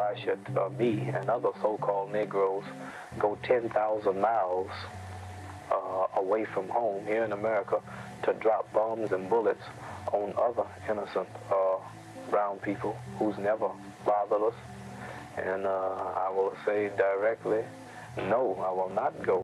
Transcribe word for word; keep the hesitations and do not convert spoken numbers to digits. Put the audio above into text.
why should uh, me and other so-called Negroes go ten thousand miles uh, away from home here in America to drop bombs and bullets on other innocent uh, brown people who's never bothered us? And uh, I will say directly, no, I will not go.